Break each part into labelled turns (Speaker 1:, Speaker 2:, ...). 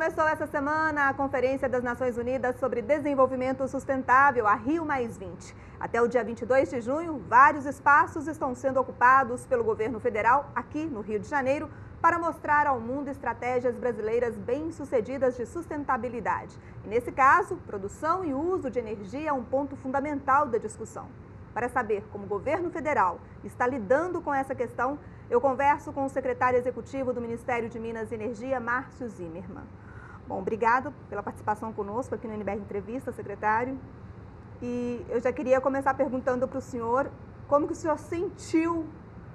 Speaker 1: Começou essa semana a Conferência das Nações Unidas sobre Desenvolvimento Sustentável, a Rio+20. Até o dia 22 de junho, vários espaços estão sendo ocupados pelo governo federal, aqui no Rio de Janeiro, para mostrar ao mundo estratégias brasileiras bem-sucedidas de sustentabilidade. E nesse caso, produção e uso de energia é um ponto fundamental da discussão. Para saber como o governo federal está lidando com essa questão, eu converso com o secretário executivo do Ministério de Minas e Energia, Márcio Zimmermann. Bom, obrigado pela participação conosco aqui no NBR Entrevista, secretário. E eu já queria começar perguntando para o senhor como que o senhor sentiu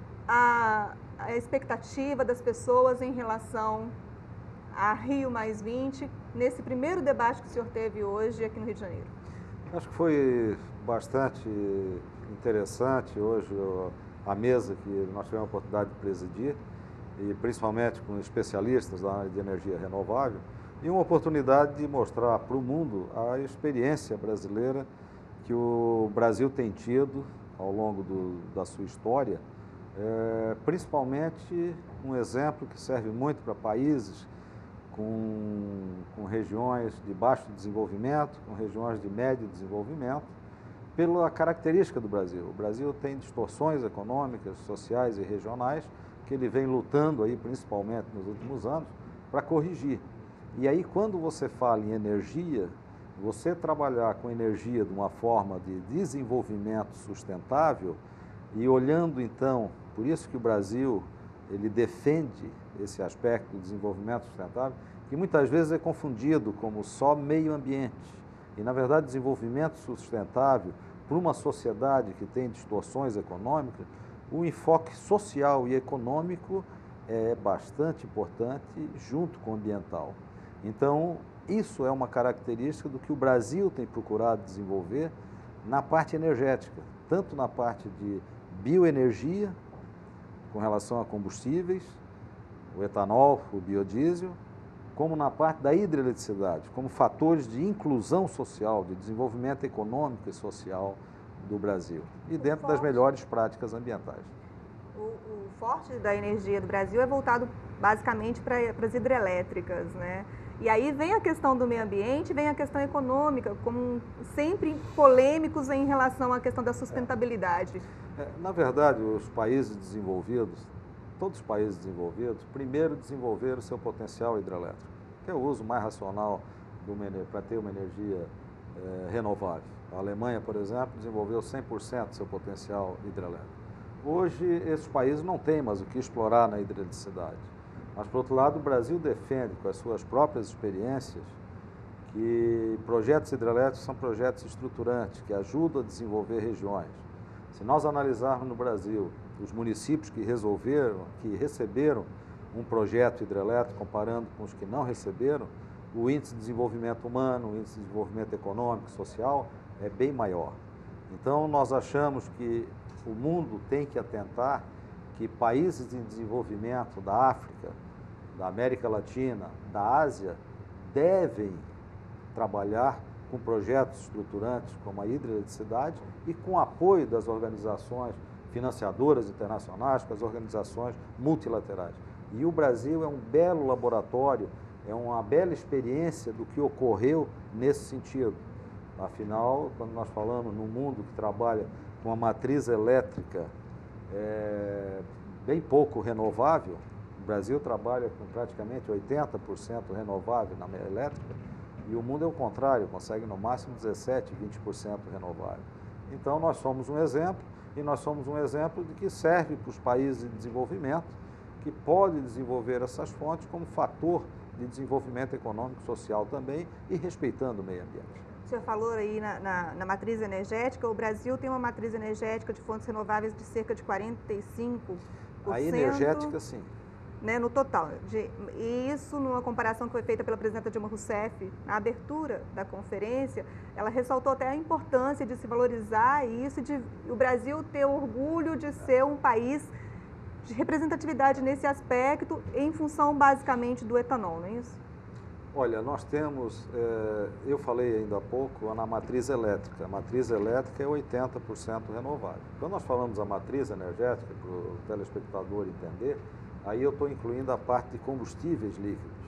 Speaker 1: a expectativa das pessoas em relação a Rio+20, nesse primeiro debate que o senhor teve hoje aqui no Rio de Janeiro.
Speaker 2: Acho que foi bastante interessante hoje a mesa que nós tivemos a oportunidade de presidir, e principalmente com especialistas da área de energia renovável, e uma oportunidade de mostrar para o mundo a experiência brasileira que o Brasil tem tido ao longo da sua história, principalmente um exemplo que serve muito para países com regiões de baixo desenvolvimento, com regiões de médio desenvolvimento, pela característica do Brasil. O Brasil tem distorções econômicas, sociais e regionais que ele vem lutando aí, principalmente nos últimos anos, para corrigir. E aí, quando você fala em energia, você trabalhar com energia de uma forma de desenvolvimento sustentável e olhando então, por isso que o Brasil ele defende esse aspecto do desenvolvimento sustentável, que muitas vezes é confundido como só meio ambiente. E, na verdade, desenvolvimento sustentável, para uma sociedade que tem distorções econômicas, o enfoque social e econômico é bastante importante junto com o ambiental. Então, isso é uma característica do que o Brasil tem procurado desenvolver na parte energética, tanto na parte de bioenergia, com relação a combustíveis, o etanol, o biodiesel, como na parte da hidroeletricidade, como fatores de inclusão social, de desenvolvimento econômico e social do Brasil, e dentro das melhores práticas ambientais.
Speaker 1: O forte da energia do Brasil é voltado basicamente para as hidrelétricas, né? E aí vem a questão do meio ambiente, vem a questão econômica, como sempre polêmicos em relação à questão da sustentabilidade.
Speaker 2: Na verdade, os países desenvolvidos, todos os países desenvolvidos, primeiro desenvolveram o seu potencial hidrelétrico, que é o uso mais racional para ter uma energia renovável. A Alemanha, por exemplo, desenvolveu 100% do seu potencial hidrelétrico. Hoje, esses países não têm mais o que explorar na hidroeletricidade. Mas, por outro lado, o Brasil defende, com as suas próprias experiências, que projetos hidrelétricos são projetos estruturantes, que ajudam a desenvolver regiões. Se nós analisarmos no Brasil os municípios que receberam um projeto hidrelétrico, comparando com os que não receberam, o índice de desenvolvimento humano, o índice de desenvolvimento econômico, social, é bem maior. Então, nós achamos que o mundo tem que atentar que países em desenvolvimento da África, da América Latina, da Ásia, devem trabalhar com projetos estruturantes como a hidroeletricidade e com apoio das organizações financiadoras internacionais, com as organizações multilaterais. E o Brasil é um belo laboratório, é uma bela experiência do que ocorreu nesse sentido. Afinal, quando nós falamos no mundo que trabalha com a matriz elétrica bem pouco renovável, o Brasil trabalha com praticamente 80% renovável na elétrica, e o mundo é o contrário, consegue no máximo 17%, 20% renovável. Então, nós somos um exemplo, e nós somos um exemplo de que serve para os países de desenvolvimento, que podem desenvolver essas fontes como fator de desenvolvimento econômico e social também, e respeitando o meio ambiente.
Speaker 1: O senhor falou aí na matriz energética, o Brasil tem uma matriz energética de fontes renováveis de cerca de 45%.
Speaker 2: A energética, sim.
Speaker 1: Né, no total. E isso, numa comparação que foi feita pela presidenta Dilma Rousseff na abertura da conferência, ela ressaltou até a importância de se valorizar isso, de o Brasil ter orgulho de ser um país de representatividade nesse aspecto, em função basicamente do etanol, não é isso?
Speaker 2: Olha, nós temos, eu falei ainda há pouco, na matriz elétrica. A matriz elétrica é 80% renovável. Quando nós falamos da matriz energética, para o telespectador entender, aí eu estou incluindo a parte de combustíveis líquidos.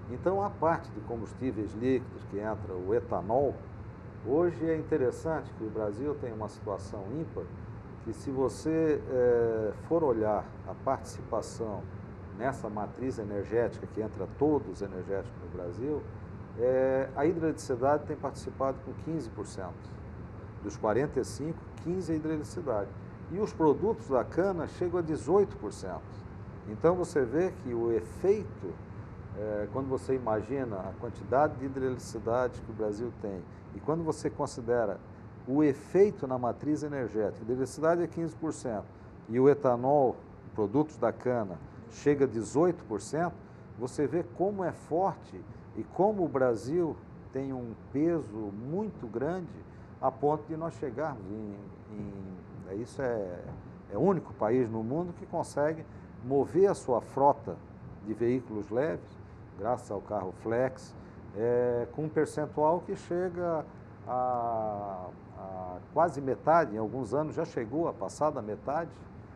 Speaker 2: Então, a parte de combustíveis líquidos que entra o etanol, hoje é interessante que o Brasil tem uma situação ímpar, que se você for olhar a participação nessa matriz energética que entra todos os energéticos no Brasil, a hidroeletricidade tem participado com 15%. Dos 45%, 15% é hidroeletricidade. E os produtos da cana chegam a 18%. Então você vê que o efeito, quando você imagina a quantidade de hidroeletricidade que o Brasil tem, e quando você considera o efeito na matriz energética, a hidroeletricidade é 15%, e o etanol, produtos da cana, chega a 18%, você vê como é forte e como o Brasil tem um peso muito grande a ponto de nós chegarmos isso é o único país no mundo que consegue mover a sua frota de veículos leves, graças ao carro flex, com um percentual que chega a quase metade, em alguns anos já chegou a passar da metade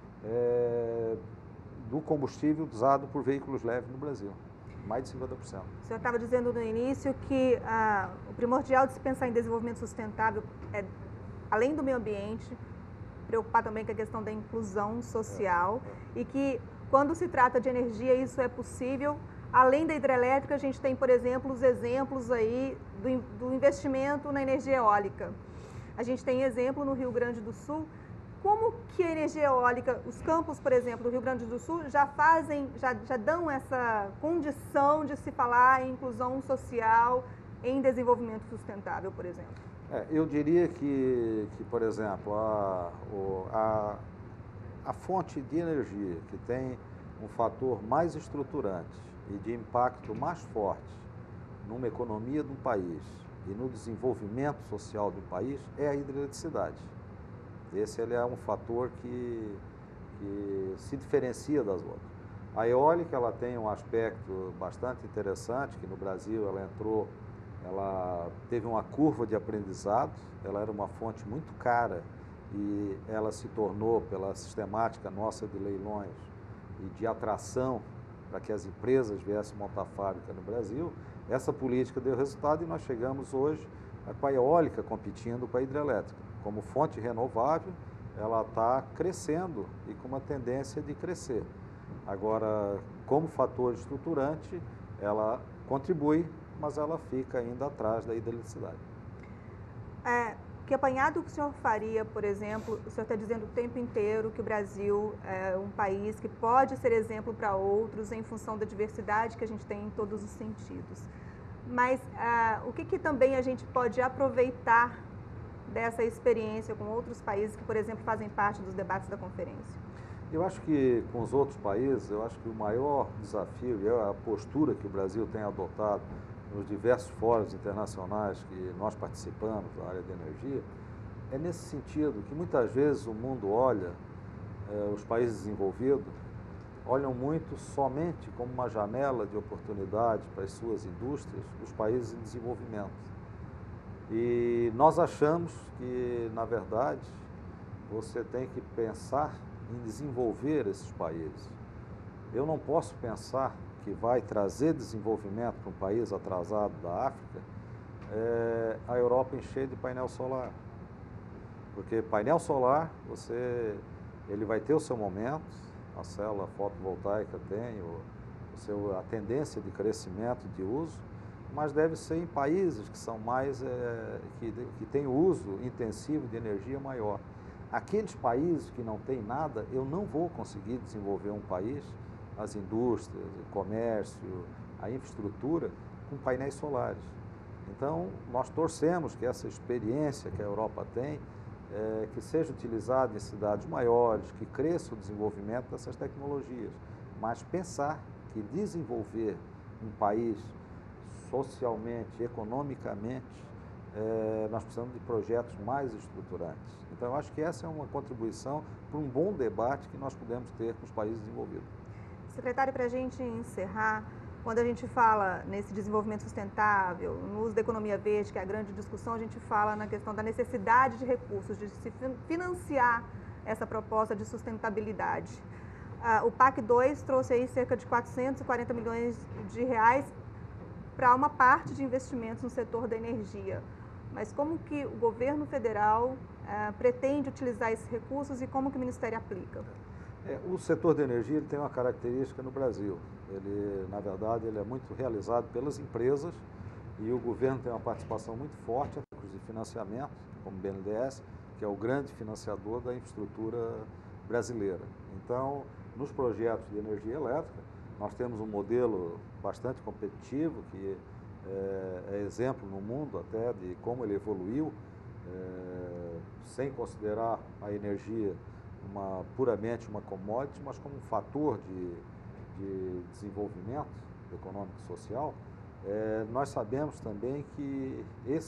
Speaker 2: do combustível usado por veículos leves no Brasil, mais de 50%.
Speaker 1: O senhor estava dizendo no início que o primordial de se pensar em desenvolvimento sustentável é, além do meio ambiente, preocupar também com a questão da inclusão social e que quando se trata de energia isso é possível. Além da hidrelétrica, a gente tem, por exemplo, os exemplos aí do investimento na energia eólica. A gente tem exemplo no Rio Grande do Sul. Como que a energia eólica, os campos, por exemplo, do Rio Grande do Sul já dão essa condição de se falar em inclusão social, em desenvolvimento sustentável, por exemplo?
Speaker 2: Eu diria que, por exemplo, a fonte de energia que tem um fator mais estruturante e de impacto mais forte numa economia de um país e no desenvolvimento social do país é a hidroeletricidade. Esse é um fator que se diferencia das outras. A eólica ela tem um aspecto bastante interessante, que no Brasil ela teve uma curva de aprendizado, ela era uma fonte muito cara e ela se tornou, pela sistemática nossa de leilões e de atração para que as empresas viessem montar fábrica no Brasil, essa política deu resultado e nós chegamos hoje com a eólica competindo com a hidrelétrica. Como fonte renovável, ela está crescendo e com uma tendência de crescer. Agora, como fator estruturante, ela contribui, mas ela fica ainda atrás da hidroeletricidade.
Speaker 1: Que apanhado que o senhor faria, por exemplo, o senhor está dizendo o tempo inteiro que o Brasil é um país que pode ser exemplo para outros em função da diversidade que a gente tem em todos os sentidos. Mas o que também a gente pode aproveitar dessa experiência com outros países que, por exemplo, fazem parte dos debates da conferência?
Speaker 2: Eu acho que com os outros países, eu acho que o maior desafio e a postura que o Brasil tem adotado nos diversos fóruns internacionais que nós participamos na área de energia, é nesse sentido que muitas vezes o mundo olha, os países desenvolvidos, olham muito somente como uma janela de oportunidade para as suas indústrias dos países em desenvolvimento. E nós achamos que, na verdade, você tem que pensar em desenvolver esses países. Eu não posso pensar que vai trazer desenvolvimento para um país atrasado da África, a Europa encher de painel solar. Porque painel solar, ele vai ter o seu momento, a célula fotovoltaica tem a tendência de crescimento de uso, mas deve ser em países que são mais, que têm uso intensivo de energia maior. Aqueles países que não têm nada, eu não vou conseguir desenvolver um país, as indústrias, o comércio, a infraestrutura, com painéis solares. Então, nós torcemos que essa experiência que a Europa tem, que seja utilizada em cidades maiores, que cresça o desenvolvimento dessas tecnologias, mas pensar que desenvolver um país socialmente, economicamente, nós precisamos de projetos mais estruturantes. Então, eu acho que essa é uma contribuição para um bom debate que nós podemos ter com os países desenvolvidos.
Speaker 1: Secretário, para a gente encerrar, quando a gente fala nesse desenvolvimento sustentável, no uso da economia verde, que é a grande discussão, a gente fala na questão da necessidade de recursos, de se financiar essa proposta de sustentabilidade. O PAC 2 trouxe aí cerca de 440 milhões de reais para uma parte de investimentos no setor da energia. Mas como que o governo federal pretende utilizar esses recursos e como que o Ministério aplica?
Speaker 2: O setor da energia ele tem uma característica no Brasil. Ele, na verdade, ele é muito realizado pelas empresas e o governo tem uma participação muito forte de financiamento, como o BNDES, que é o grande financiador da infraestrutura brasileira. Então, nos projetos de energia elétrica, nós temos um modelo bastante competitivo, que é exemplo no mundo até de como ele evoluiu, sem considerar a energia puramente uma commodity, mas como um fator de desenvolvimento econômico e social. Nós sabemos também que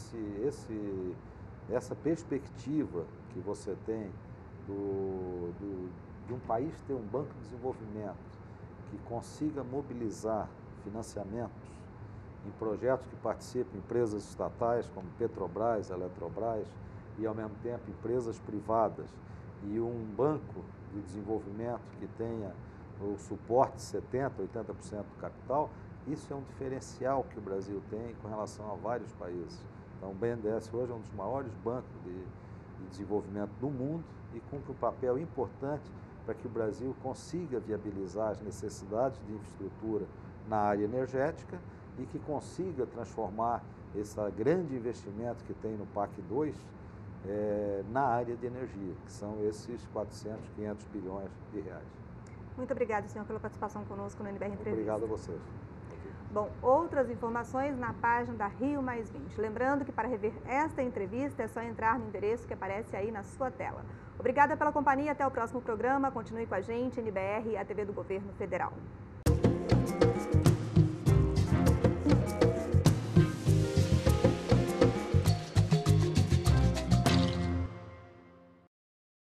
Speaker 2: essa perspectiva que você tem de um país ter um banco de desenvolvimento que consiga mobilizar financiamentos em projetos que participem empresas estatais como Petrobras, Eletrobras e ao mesmo tempo empresas privadas e um banco de desenvolvimento que tenha o suporte de 70%, 80% do capital, isso é um diferencial que o Brasil tem com relação a vários países. Então o BNDES hoje é um dos maiores bancos de desenvolvimento do mundo e cumpre um papel importante para que o Brasil consiga viabilizar as necessidades de infraestrutura na área energética e que consiga transformar esse grande investimento que tem no PAC 2 na área de energia, que são esses 400, 500 bilhões de reais.
Speaker 1: Muito obrigada, senhor, pela participação conosco no NBR Entrevista.
Speaker 2: Obrigado a vocês.
Speaker 1: Bom, outras informações na página da Rio Mais 20. Lembrando que para rever esta entrevista é só entrar no endereço que aparece aí na sua tela. Obrigada pela companhia, até o próximo programa. Continue com a gente, NBR, a TV do Governo Federal.